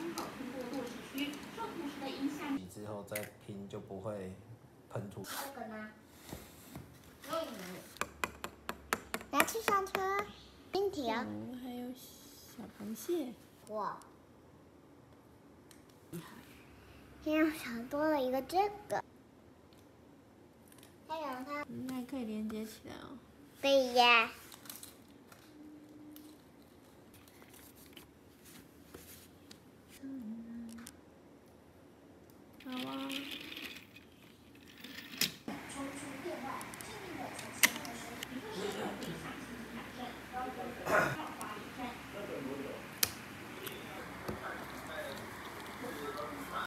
洗之后再拼就不会喷出。 这个呢？拿去上车。今天还有小螃蟹。 哇！天上少多了一个这个。再让它。 那还可以连接起来哦。 对呀。 好啊。